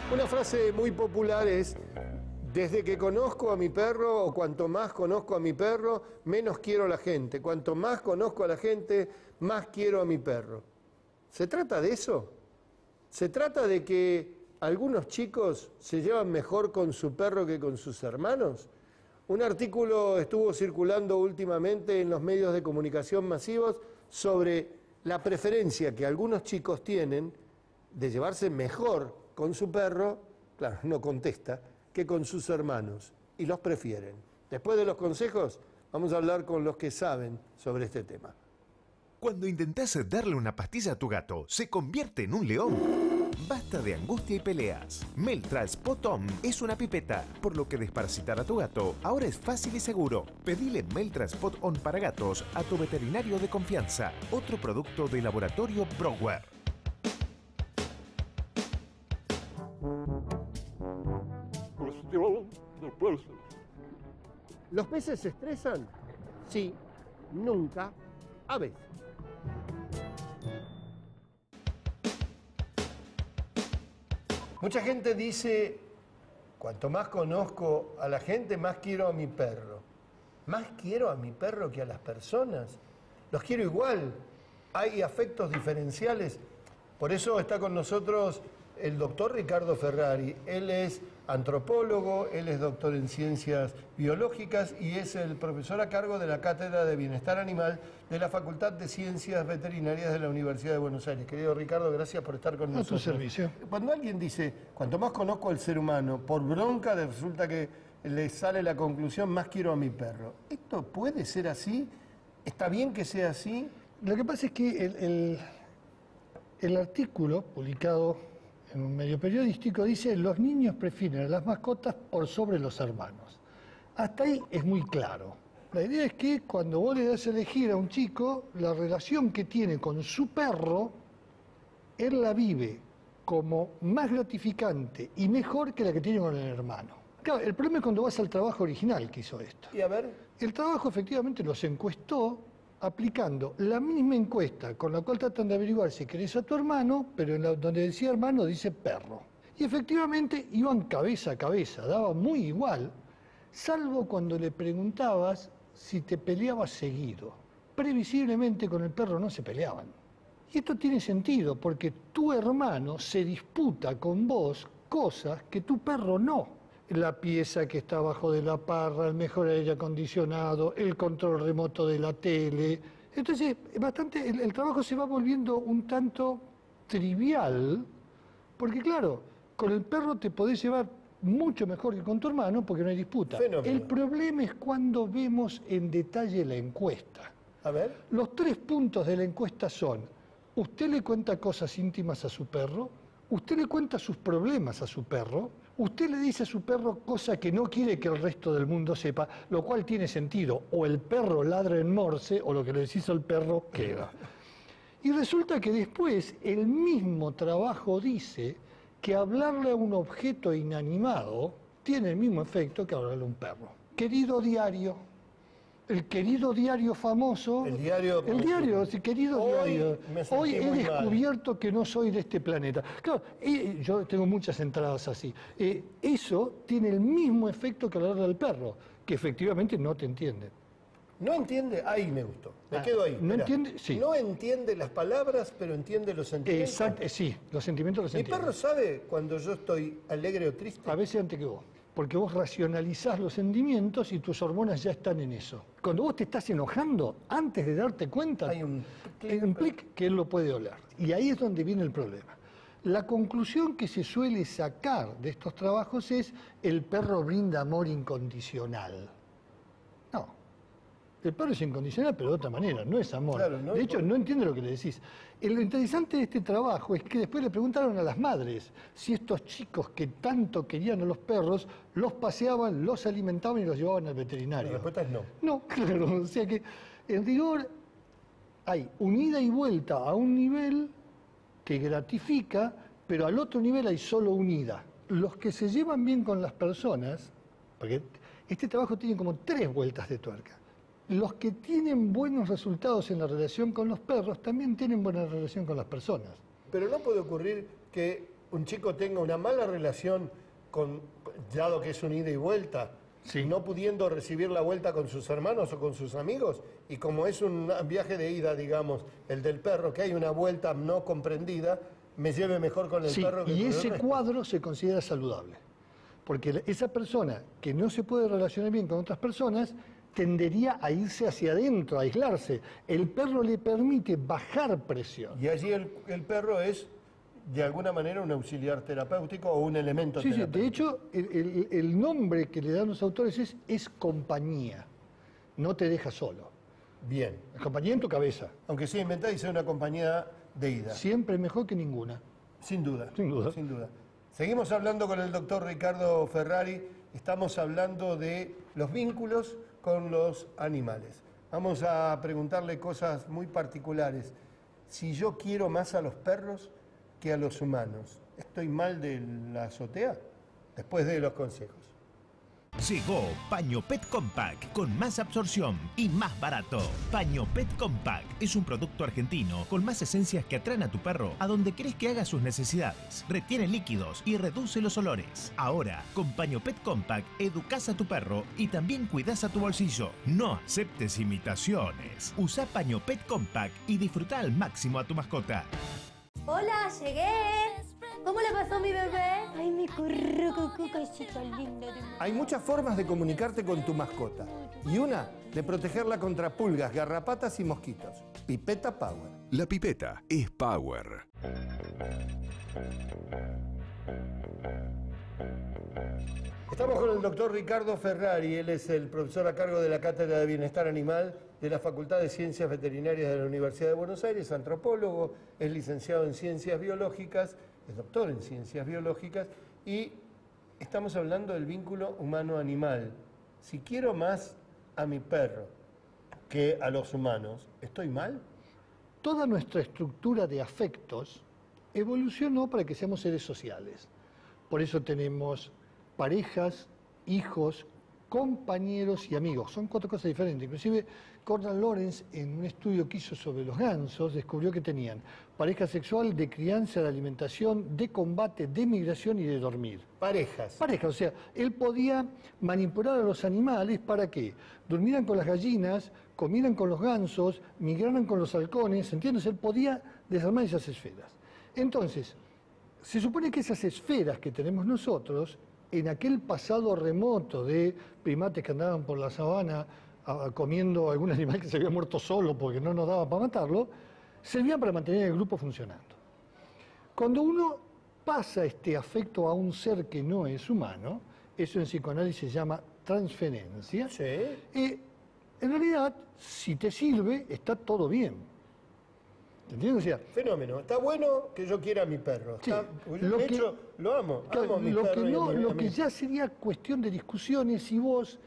Una frase muy popular es: desde que conozco a mi perro, o cuanto más conozco a mi perro, menos quiero a la gente. Cuanto más conozco a la gente, más quiero a mi perro. ¿Se trata de eso? ¿Se trata de que algunos chicos se llevan mejor con su perro que con sus hermanos? Un artículo estuvo circulando últimamente en los medios de comunicación masivos sobre la preferencia que algunos chicos tienen de llevarse mejor con su perro, claro, no contesta, que con sus hermanos, y los prefieren. Después de los consejos, vamos a hablar con los que saben sobre este tema. Cuando intentás darle una pastilla a tu gato, se convierte en un león. Basta de angustia y peleas. Meltra Spot-On es una pipeta, por lo que desparasitar a tu gato ahora es fácil y seguro. Pedile Meltra Spot-On para gatos a tu veterinario de confianza. Otro producto de Laboratorio Brower. ¿Los peces se estresan? Sí, nunca, a veces. Mucha gente dice: cuanto más conozco a la gente, más quiero a mi perro. Más quiero a mi perro que a las personas. Los quiero igual. Hay afectos diferenciales. Por eso está con nosotros el doctor Ricardo Ferrari. Él es antropólogo, él es doctor en ciencias biológicas y es el profesor a cargo de la Cátedra de Bienestar Animal de la Facultad de Ciencias Veterinarias de la Universidad de Buenos Aires. Querido Ricardo, gracias por estar con nosotros. A tu servicio. Cuando alguien dice, cuanto más conozco al ser humano, por bronca resulta que le sale la conclusión, más quiero a mi perro. ¿Esto puede ser así? ¿Está bien que sea así? Lo que pasa es que el artículo publicado en un medio periodístico dice: los niños prefieren a las mascotas por sobre los hermanos. Hasta ahí es muy claro. La idea es que cuando vos le das a elegir a un chico, la relación que tiene con su perro, él la vive como más gratificante y mejor que la que tiene con el hermano. Claro, el problema es cuando vas al trabajo original que hizo esto. Y a ver. El trabajo efectivamente los encuestó aplicando la misma encuesta con la cual tratan de averiguar si querés a tu hermano, pero donde decía hermano dice perro. Y efectivamente iban cabeza a cabeza, daba muy igual, salvo cuando le preguntabas si te peleabas seguido. Previsiblemente con el perro no se peleaban. Y esto tiene sentido, porque tu hermano se disputa con vos cosas que tu perro no. La pieza que está abajo de la parra, el mejor aire acondicionado, el control remoto de la tele. Entonces, el trabajo se va volviendo un tanto trivial, porque claro, con el perro te podés llevar mucho mejor que con tu hermano porque no hay disputa. Fenómeno. El problema es cuando vemos en detalle la encuesta. A ver. Los 3 puntos de la encuesta son: usted le cuenta cosas íntimas a su perro, usted le cuenta sus problemas a su perro, usted le dice a su perro cosas que no quiere que el resto del mundo sepa, lo cual tiene sentido. O el perro ladra en Morse, o lo que le decís al perro queda. Y resulta que después el mismo trabajo dice que hablarle a un objeto inanimado tiene el mismo efecto que hablarle a un perro. Querido diario, el querido diario famoso. El diario, sí, querido diario. Hoy he descubierto que no soy de este planeta. Claro, yo tengo muchas entradas así. Eso tiene el mismo efecto que hablar del perro, que efectivamente no te entiende. No entiende, ahí me gustó. Me quedo ahí. No entiende, sí. No entiende las palabras, pero entiende los sentimientos. Exacto, sí, los sentimientos los entiende. ¿Mi perro sabe cuando yo estoy alegre o triste? A veces antes que vos. Porque vos racionalizás los sentimientos y tus hormonas ya están en eso. Cuando vos te estás enojando, antes de darte cuenta, hay un clic que él lo puede oler. Y ahí es donde viene el problema. La conclusión que se suele sacar de estos trabajos es: el perro brinda amor incondicional. No. El perro es incondicional, pero de otra manera, no es amor. Claro, no, de hecho, no entiende lo que le decís. Lo interesante de este trabajo es que después le preguntaron a las madres si estos chicos que tanto querían a los perros, los paseaban, los alimentaban y los llevaban al veterinario. La respuesta es no. No, claro. O sea que, en rigor, hay un ida y vuelta a un nivel que gratifica, pero al otro nivel hay solo un ida. Los que se llevan bien con las personas, porque este trabajo tiene como 3 vueltas de tuerca. Los que tienen buenos resultados en la relación con los perros también tienen buena relación con las personas. Pero no puede ocurrir que un chico tenga una mala relación con, dado que es un ida y vuelta, Sí. no pudiendo recibir la vuelta con sus hermanos o con sus amigos, y como es un viaje de ida, digamos, el del perro, que hay una vuelta no comprendida, me lleve mejor con el Sí, perro que y con el ese resto. cuadro se considera saludable. Porque esa persona que no se puede relacionar bien con otras personas tendería a irse hacia adentro, a aislarse. El perro le permite bajar presión. Y allí el perro es, de alguna manera, un auxiliar terapéutico o un elemento Sí, sí, terapéutico. de hecho, el nombre que le dan los autores es compañía. No te deja solo. Bien. Es compañía en tu cabeza. Aunque sea inventada y sea una compañía de ida. Siempre mejor que ninguna. Sin duda. Sin duda. Sin duda. Seguimos hablando con el doctor Ricardo Ferrari. Estamos hablando de los vínculos con los animales. Vamos a preguntarle cosas muy particulares. Si yo quiero más a los perros que a los humanos, ¿estoy mal de la azotea? Después de los consejos. Llegó Paño Pet Compact con más absorción y más barato. Paño Pet Compact es un producto argentino con más esencias que atraen a tu perro a donde querés que haga sus necesidades. Retiene líquidos y reduce los olores. Ahora, con Paño Pet Compact, educás a tu perro y también cuidás a tu bolsillo. No aceptes imitaciones. Usa Paño Pet Compact y disfruta al máximo a tu mascota. Hola, llegué. ¿Cómo le pasó mi bebé? Ay, mi cosita linda. Hay muchas formas de comunicarte con tu mascota. Y una, de protegerla contra pulgas, garrapatas y mosquitos. Pipeta Power. La pipeta es Power. Estamos con el doctor Ricardo Ferrari. Él es el profesor a cargo de la Cátedra de Bienestar Animal de la Facultad de Ciencias Veterinarias de la Universidad de Buenos Aires, antropólogo, es licenciado en Ciencias Biológicas, es doctor en Ciencias Biológicas, y estamos hablando del vínculo humano-animal. Si quiero más a mi perro que a los humanos, ¿estoy mal? Toda nuestra estructura de afectos evolucionó para que seamos seres sociales. Por eso tenemos parejas, hijos, compañeros y amigos. Son 4 cosas diferentes. Inclusive Cornel Lorenz, en un estudio que hizo sobre los gansos, descubrió que tenían pareja sexual, de crianza, de alimentación, de combate, de migración y de dormir. Parejas. Pareja, o sea, él podía manipular a los animales para que durmieran con las gallinas, comieran con los gansos, migraran con los halcones, ¿entiendes? Él podía desarmar esas esferas. Entonces, se supone que esas esferas que tenemos nosotros, en aquel pasado remoto de primates que andaban por la sabana comiendo algún animal que se había muerto solo porque no nos daba para matarlo, servían para mantener el grupo funcionando. Cuando uno pasa este afecto a un ser que no es humano, eso en psicoanálisis se llama transferencia, Sí. en realidad, si te sirve, está todo bien. ¿Te entiendes? O sea, Fenómeno. Está bueno que yo quiera a mi perro. Sí, De hecho, lo amo. Amo a mi lo perro que, y a no, mi- lo a mi- que ya sería cuestión de discusiones si vos,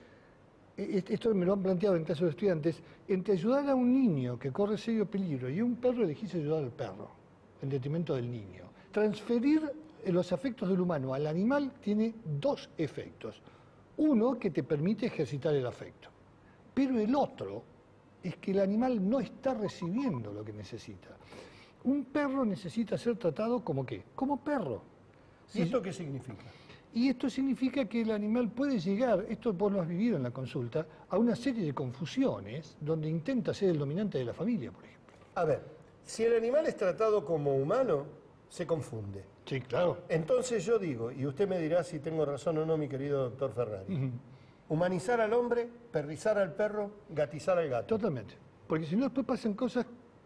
esto me lo han planteado en casos de estudiantes, entre ayudar a un niño que corre serio peligro y a un perro elegís ayudar al perro, en detrimento del niño. Transferir los afectos del humano al animal tiene 2 efectos. Uno, que te permite ejercitar el afecto, pero el otro es que el animal no está recibiendo lo que necesita. Un perro necesita ser tratado como ¿qué? Como perro. ¿Y esto qué significa? Y esto significa que el animal puede llegar, esto vos lo has vivido en la consulta, a una serie de confusiones donde intenta ser el dominante de la familia, por ejemplo. A ver, si el animal es tratado como humano, se confunde. Sí, claro. Entonces yo digo, y usted me dirá si tengo razón o no, mi querido doctor Ferrari, humanizar al hombre, perrizar al perro, gatizar al gato. Totalmente. Porque si no, después pasan cosas,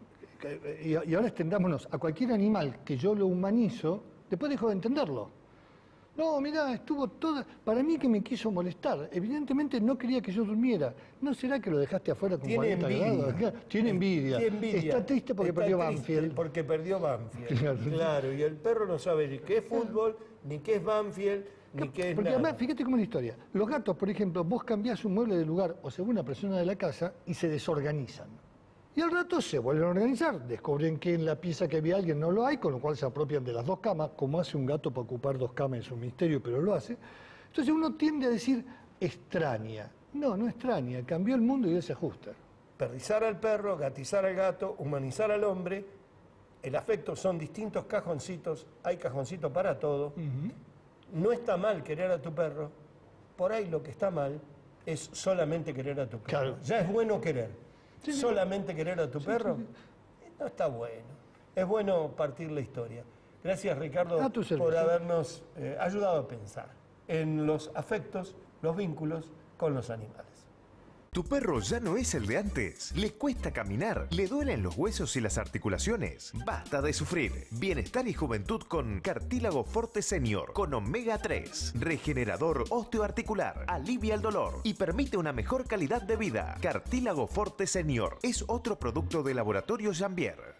y ahora extendámonos, a cualquier animal que yo lo humanizo, después dejo de entenderlo. No, mirá, estuvo toda... Para mí que me quiso molestar. Evidentemente no quería que yo durmiera. ¿No será que lo dejaste afuera con Tiene 40 envidia. grados? Claro, tiene envidia. Tiene envidia. Está triste porque Está perdió triste Banfield. Porque perdió Banfield. Claro. Claro, y el perro no sabe ni qué es fútbol, ni qué es Banfield, ni qué es Porque nada. además, fíjate cómo es la historia. Los gatos, por ejemplo, vos cambiás un mueble de lugar o según la persona de la casa y se desorganizan. Y al rato se vuelven a organizar, descubren que en la pieza que había alguien no lo hay, con lo cual se apropian de las 2 camas, como hace un gato para ocupar 2 camas, es un misterio, pero lo hace. Entonces uno tiende a decir, extraña. No, no extraña, cambió el mundo y él se ajusta. Perrizar al perro, gatizar al gato, humanizar al hombre El afecto son distintos cajoncitos, hay cajoncito para todo. No está mal querer a tu perro, por ahí lo que está mal es solamente querer a tu perro. Claro. Ya es bueno querer, solamente querer a tu perro no está bueno. Es bueno partir la historia. Gracias, Ricardo, A tu servicio. por habernos ayudado a pensar en los afectos, los vínculos con los animales. Tu perro ya no es el de antes. Le cuesta caminar, le duelen los huesos y las articulaciones. Basta de sufrir. Bienestar y juventud con Cartílago Forte Senior, con Omega 3. Regenerador osteoarticular, alivia el dolor y permite una mejor calidad de vida. Cartílago Forte Senior es otro producto de Laboratorio Jambier.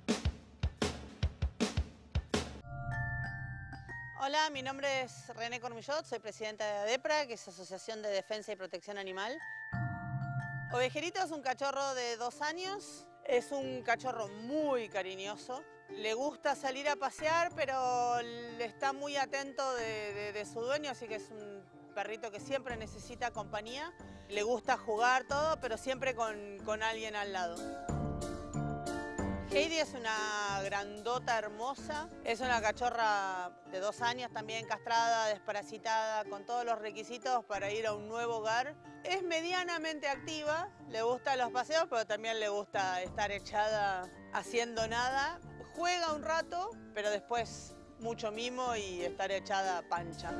Hola, mi nombre es René Cormillot, soy presidenta de ADEPRA, que es Asociación de Defensa y Protección Animal. Ovejerito es un cachorro de 2 años, es un cachorro muy cariñoso. Le gusta salir a pasear, pero está muy atento de su dueño, así que es un perrito que siempre necesita compañía. Le gusta jugar todo, pero siempre con alguien al lado. Heidi es una grandota hermosa, es una cachorra de 2 años también castrada, desparasitada, con todos los requisitos para ir a un nuevo hogar. Es medianamente activa, le gustan los paseos, pero también le gusta estar echada haciendo nada. Juega un rato, pero después mucho mimo y estar echada pancha.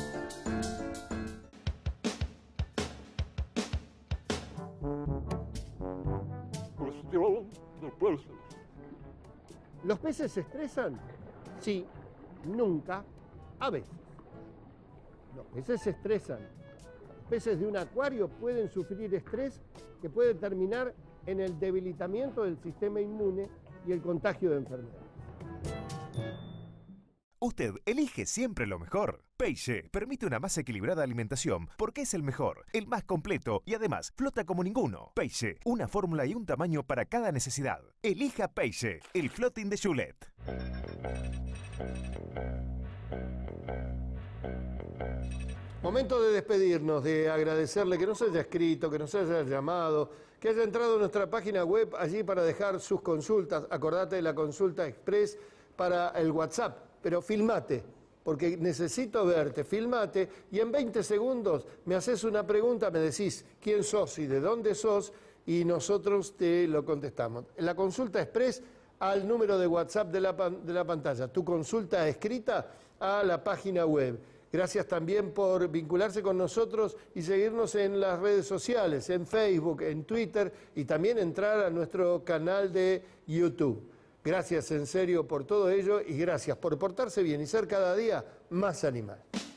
¿Los peces se estresan? Sí, nunca, a veces. Los peces se estresan. Los peces de un acuario pueden sufrir estrés que puede terminar en el debilitamiento del sistema inmune y el contagio de enfermedades. Usted elige siempre lo mejor. Peixe permite una más equilibrada alimentación porque es el mejor, el más completo y además flota como ninguno. Peixe, una fórmula y un tamaño para cada necesidad. Elija Peixe, el floating de Juliet. Momento de despedirnos, de agradecerle que nos haya escrito, que nos haya llamado, que haya entrado a nuestra página web allí para dejar sus consultas. Acordate de la consulta express para el WhatsApp, pero filmate, porque necesito verte, filmate y en 20 segundos me haces una pregunta, me decís quién sos y de dónde sos y nosotros te lo contestamos. La consulta express al número de WhatsApp de la pantalla, tu consulta escrita a la página web. Gracias también por vincularse con nosotros y seguirnos en las redes sociales, en Facebook, en Twitter y también entrar a nuestro canal de YouTube. Gracias en serio por todo ello y gracias por portarse bien y ser cada día más animal.